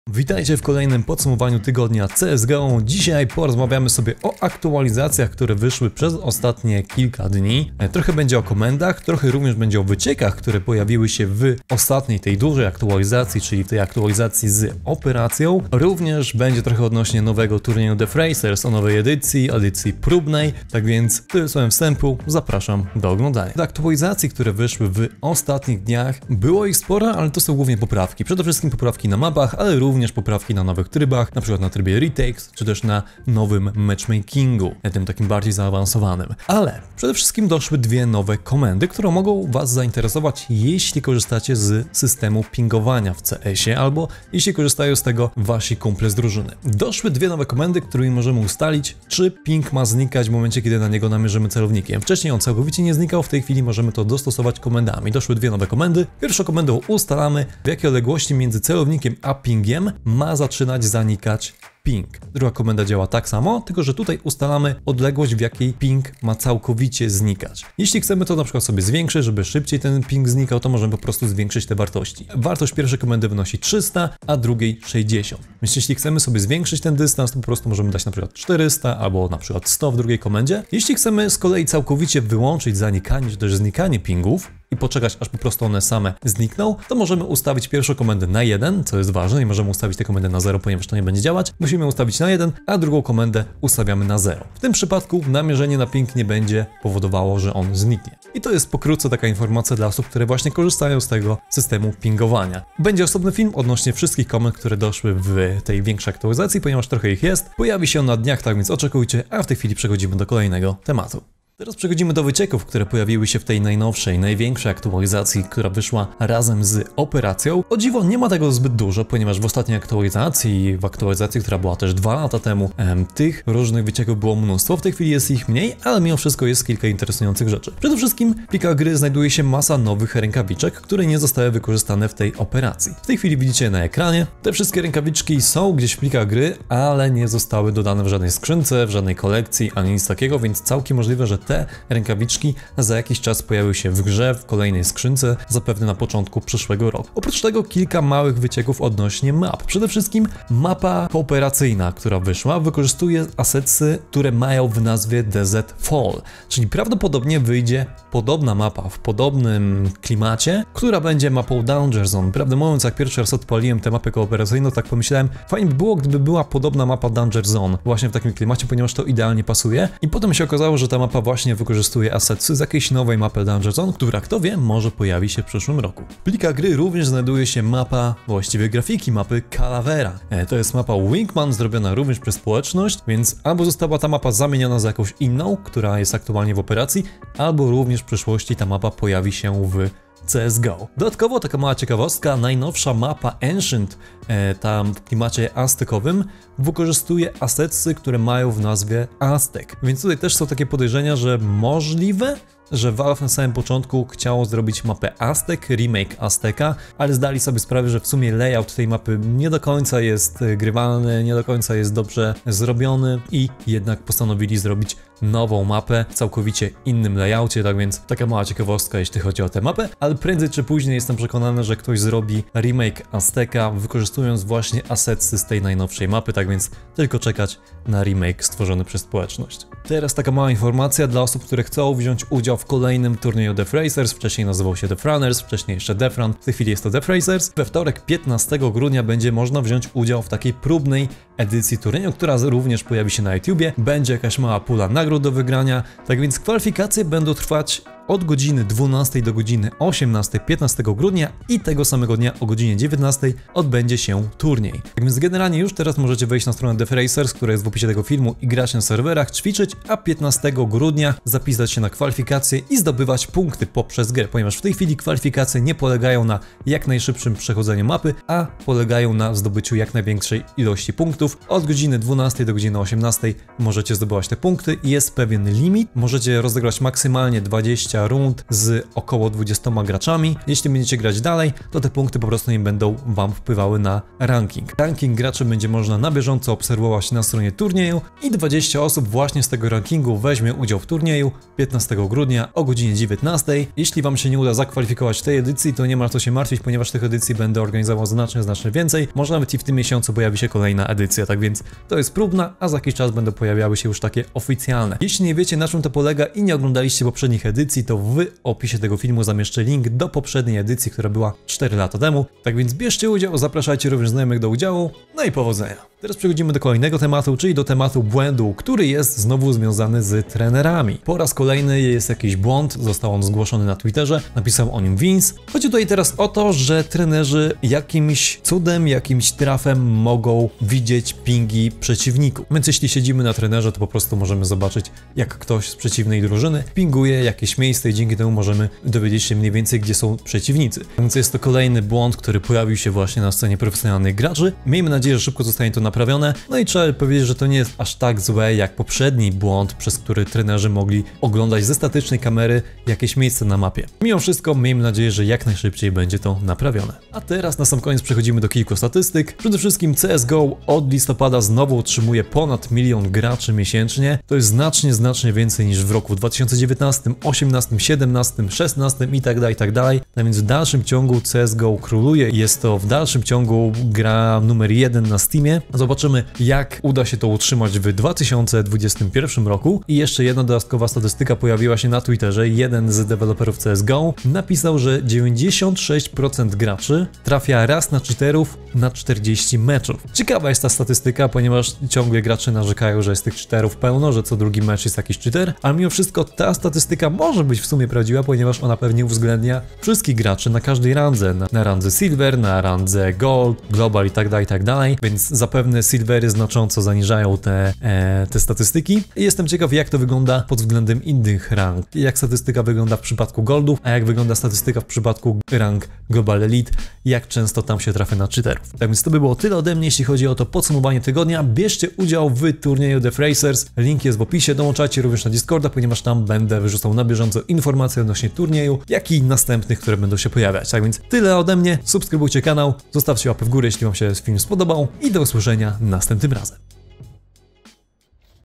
Witajcie w kolejnym podsumowaniu tygodnia CSGO. Dzisiaj porozmawiamy sobie o aktualizacjach, które wyszły przez ostatnie kilka dni. Trochę będzie o komendach, trochę również będzie o wyciekach, które pojawiły się w ostatniej tej dużej aktualizacji, czyli w tej aktualizacji z operacją. Również będzie trochę odnośnie nowego turnieju The Fracers, o nowej edycji próbnej. Tak więc tyle słowem wstępu, zapraszam do oglądania. Te aktualizacje, które wyszły w ostatnich dniach, było ich sporo, ale to są głównie poprawki. Przede wszystkim poprawki na mapach, ale również poprawki na nowych trybach, na przykład na trybie retakes, czy też na nowym matchmakingu, tym takim bardziej zaawansowanym. Ale przede wszystkim doszły dwie nowe komendy, które mogą Was zainteresować, jeśli korzystacie z systemu pingowania w CS-ie, albo jeśli korzystają z tego Wasi kumple z drużyny. Doszły dwie nowe komendy, którymi możemy ustalić, czy ping ma znikać w momencie, kiedy na niego namierzymy celownikiem. Wcześniej on całkowicie nie znikał, w tej chwili możemy to dostosować komendami. Doszły dwie nowe komendy. Pierwszą komendą ustalamy, w jakiej odległości między celownikiem a pingiem ma zaczynać zanikać ping. Druga komenda działa tak samo, tylko że tutaj ustalamy odległość, w jakiej ping ma całkowicie znikać. Jeśli chcemy to na przykład sobie zwiększyć, żeby szybciej ten ping znikał, to możemy po prostu zwiększyć te wartości. Wartość pierwszej komendy wynosi 300, a drugiej 60. Więc jeśli chcemy sobie zwiększyć ten dystans, to po prostu możemy dać na przykład 400 albo na przykład 100 w drugiej komendzie. Jeśli chcemy z kolei całkowicie wyłączyć zanikanie, czy też znikanie pingów, i poczekać, aż po prostu one same znikną, to możemy ustawić pierwszą komendę na 1, co jest ważne, i możemy ustawić tę komendę na 0, ponieważ to nie będzie działać. Musimy ustawić na 1, a drugą komendę ustawiamy na 0. W tym przypadku namierzenie na ping nie będzie powodowało, że on zniknie. I to jest pokrótce taka informacja dla osób, które właśnie korzystają z tego systemu pingowania. Będzie osobny film odnośnie wszystkich komend, które doszły w tej większej aktualizacji, ponieważ trochę ich jest. Pojawi się on na dniach, tak więc oczekujcie, a w tej chwili przechodzimy do kolejnego tematu. Teraz przechodzimy do wycieków, które pojawiły się w tej najnowszej, największej aktualizacji, która wyszła razem z operacją. O dziwo nie ma tego zbyt dużo, ponieważ w ostatniej aktualizacji, w aktualizacji, która była też 2 lata temu, tych różnych wycieków było mnóstwo. W tej chwili jest ich mniej, ale mimo wszystko jest kilka interesujących rzeczy. Przede wszystkim w plikach gry znajduje się masa nowych rękawiczek, które nie zostały wykorzystane w tej operacji. W tej chwili widzicie na ekranie. Te wszystkie rękawiczki są gdzieś w plikach gry, ale nie zostały dodane w żadnej skrzynce, w żadnej kolekcji, ani nic takiego, więc całkiem możliwe, że te rękawiczki za jakiś czas pojawiły się w grze, w kolejnej skrzynce, zapewne na początku przyszłego roku. Oprócz tego kilka małych wycieków odnośnie map. Przede wszystkim mapa kooperacyjna, która wyszła, wykorzystuje asetsy, które mają w nazwie DZ Fall, czyli prawdopodobnie wyjdzie podobna mapa w podobnym klimacie, która będzie mapą Danger Zone. Prawdę mówiąc, jak pierwszy raz odpaliłem tę mapę kooperacyjną, tak pomyślałem, fajnie by było, gdyby była podobna mapa Danger Zone właśnie w takim klimacie, ponieważ to idealnie pasuje. I potem się okazało, że ta mapa właśnie wykorzystuje asetsy z jakiejś nowej mapy Danger Zone, która, kto wie, może pojawi się w przyszłym roku. W plikach gry również znajduje się mapa, właściwie grafiki mapy Calavera. To jest mapa Wingman, zrobiona również przez społeczność, więc albo została ta mapa zamieniona za jakąś inną, która jest aktualnie w operacji, albo również w przyszłości ta mapa pojawi się w CSGO. Dodatkowo taka mała ciekawostka, najnowsza mapa Ancient, tam w klimacie aztekowym, wykorzystuje asetsy, które mają w nazwie Aztek. Więc tutaj też są takie podejrzenia, że możliwe, że Valve na samym początku chciało zrobić mapę Aztek, remake Azteka, ale zdali sobie sprawę, że w sumie layout tej mapy nie do końca jest grywalny, nie do końca jest dobrze zrobiony i jednak postanowili zrobić nową mapę w całkowicie innym layoutie, tak więc taka mała ciekawostka, jeśli chodzi o tę mapę, ale prędzej czy później jestem przekonany, że ktoś zrobi remake Azteka, wykorzystując właśnie asetsy z tej najnowszej mapy, tak więc tylko czekać na remake stworzony przez społeczność. Teraz taka mała informacja dla osób, które chcą wziąć udział w kolejnym turnieju The Fracers. Wcześniej nazywał się The Franners, wcześniej jeszcze Defran, w tej chwili jest to The Fracers. We wtorek 15 grudnia będzie można wziąć udział w takiej próbnej edycji turnieju, która również pojawi się na YouTubie. Będzie jakaś mała pula nagród do wygrania, tak więc kwalifikacje będą trwać od godziny 12 do godziny 18 15 grudnia i tego samego dnia o godzinie 19 odbędzie się turniej. Tak więc generalnie już teraz możecie wejść na stronę The Fracers, która jest w opisie tego filmu, i grać na serwerach, ćwiczyć, a 15 grudnia zapisać się na kwalifikacje i zdobywać punkty poprzez grę, ponieważ w tej chwili kwalifikacje nie polegają na jak najszybszym przechodzeniu mapy, a polegają na zdobyciu jak największej ilości punktów. Od godziny 12 do godziny 18 możecie zdobywać te punkty i jest pewien limit. Możecie rozegrać maksymalnie 20 20 rund z około 20 graczami. Jeśli będziecie grać dalej, to te punkty po prostu nie będą wam wpływały na ranking. Ranking graczy będzie można na bieżąco obserwować na stronie turnieju i 20 osób właśnie z tego rankingu weźmie udział w turnieju 15 grudnia o godzinie 19. Jeśli wam się nie uda zakwalifikować w tej edycji, to nie ma co się martwić, ponieważ tych edycji będę organizował znacznie więcej. Może nawet i w tym miesiącu pojawi się kolejna edycja, tak więc to jest próbna, a za jakiś czas będą pojawiały się już takie oficjalne. Jeśli nie wiecie, na czym to polega i nie oglądaliście poprzednich edycji, to w opisie tego filmu zamieszczę link do poprzedniej edycji, która była 4 lata temu. Tak więc bierzcie udział, zapraszajcie również znajomych do udziału, no i powodzenia. Teraz przechodzimy do kolejnego tematu, czyli do tematu błędu, który jest znowu związany z trenerami. Po raz kolejny jest jakiś błąd, został on zgłoszony na Twitterze, napisał o nim Vince. Chodzi tutaj teraz o to, że trenerzy jakimś cudem, jakimś trafem mogą widzieć pingi przeciwników. Więc jeśli siedzimy na trenerze, to po prostu możemy zobaczyć, jak ktoś z przeciwnej drużyny pinguje jakieś miejsce i dzięki temu możemy dowiedzieć się mniej więcej, gdzie są przeciwnicy. Więc jest to kolejny błąd, który pojawił się właśnie na scenie profesjonalnych graczy. Miejmy nadzieję, że szybko zostanie to naprawione. No i trzeba powiedzieć, że to nie jest aż tak złe jak poprzedni błąd, przez który trenerzy mogli oglądać ze statycznej kamery jakieś miejsce na mapie. Mimo wszystko miejmy nadzieję, że jak najszybciej będzie to naprawione. A teraz na sam koniec przechodzimy do kilku statystyk. Przede wszystkim CSGO od listopada znowu utrzymuje ponad 1 milion graczy miesięcznie. To jest znacznie więcej niż w roku 2019, 18, 17, 16 i tak dalej. A więc w dalszym ciągu CSGO króluje i jest to w dalszym ciągu gra numer 1 na Steamie. Zobaczymy, jak uda się to utrzymać w 2021 roku. I jeszcze jedna dodatkowa statystyka pojawiła się na Twitterze. Jeden z deweloperów CSGO napisał, że 96% graczy trafia raz na cheaterów na 40 meczów. Ciekawa jest ta statystyka, ponieważ ciągle gracze narzekają, że jest tych cheaterów pełno, że co drugi mecz jest jakiś cheater, ale mimo wszystko ta statystyka może być w sumie prawdziwa, ponieważ ona pewnie uwzględnia wszystkich graczy na każdej randze. Na randze Silver, na randze Gold, Global i tak dalej, więc zapewne Silvery znacząco zaniżają te statystyki. I jestem ciekaw, jak to wygląda pod względem innych rank. Jak statystyka wygląda w przypadku Goldów, a jak wygląda statystyka w przypadku rank Global Elite, jak często tam się trafia na cheaterów. Tak więc to by było tyle ode mnie, jeśli chodzi o to podsumowanie tygodnia. Bierzcie udział w turnieju The Fracers, link jest w opisie, dołączajcie również na Discorda, ponieważ tam będę wyrzucał na bieżąco informacje odnośnie turnieju, jak i następnych, które będą się pojawiać. Tak więc tyle ode mnie, subskrybujcie kanał, zostawcie łapę w górę, jeśli wam się film spodobał i do usłyszenia następnym razem.